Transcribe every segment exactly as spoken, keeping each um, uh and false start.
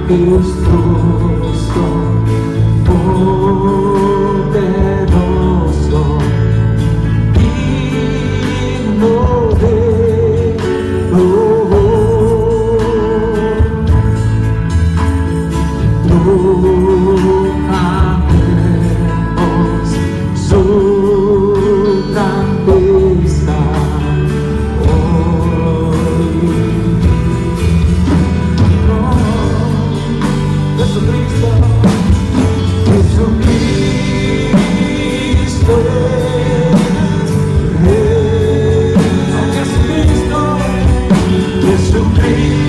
majestuoso, poderoso, digno de proclamemos su grandeza hoy. Oh, Jesucristo, Jesucristo es Rey. Oh, Jesucristo, Jesucristo.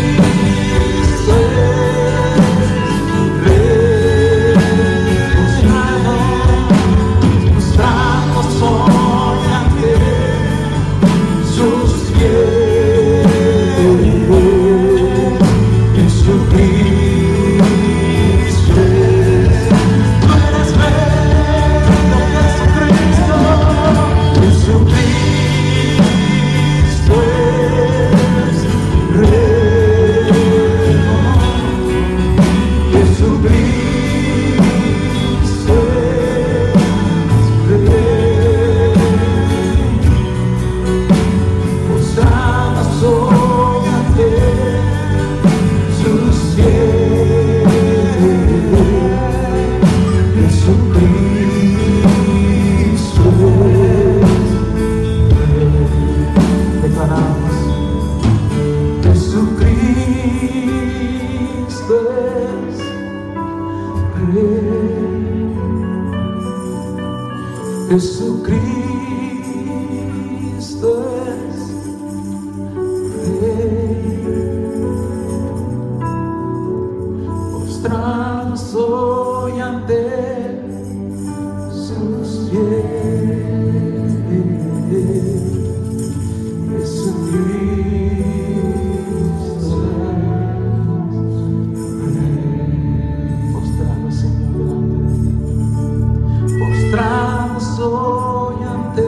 Jesucristo es Rey. Postrado soy ante sus pies. Jesucristo es Rey. Postrado, Señor, delante de ti. Postrado soy ante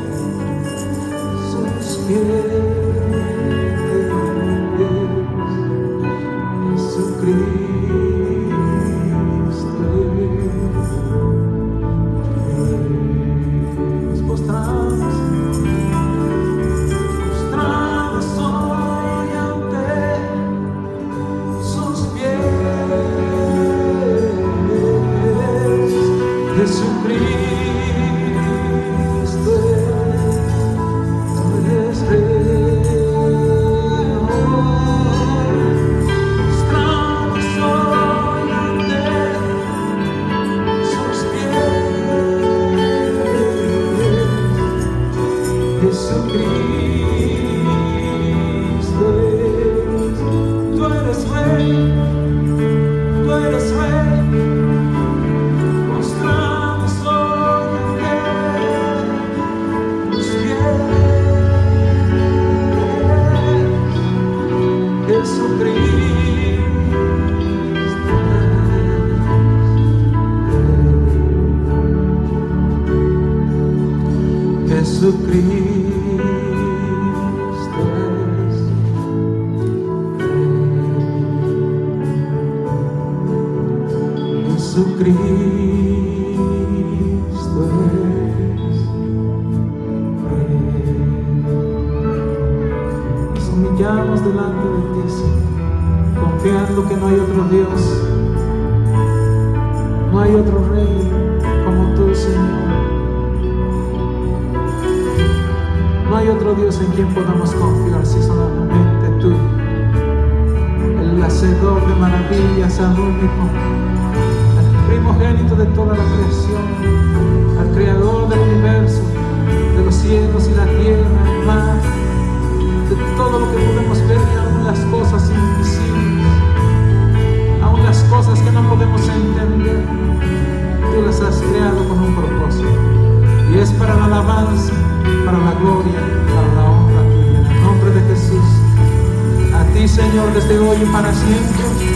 sus pies. Jesucristo es postrado, postrado soy ante sus pies. Jesucristo. Jesucristo es Rey. Jesucristo es Rey. Nos humillamos delante de ti, Señor, confiando que no hay otro Dios, no hay otro Rey como tú, Señor. No hay otro Dios en quien podamos confiar si solamente tú, el hacedor de maravillas, al único, al primogénito de toda la creación, al creador del universo, de los cielos y la tierra, el mar, de todo lo que podemos ver y aún las cosas invisibles, aún las cosas que no podemos entender. Tú las has creado con un propósito y es para la alabanza, para la gloria, para la honra tuya. En el nombre de Jesús, a ti, Señor, desde hoy y para siempre.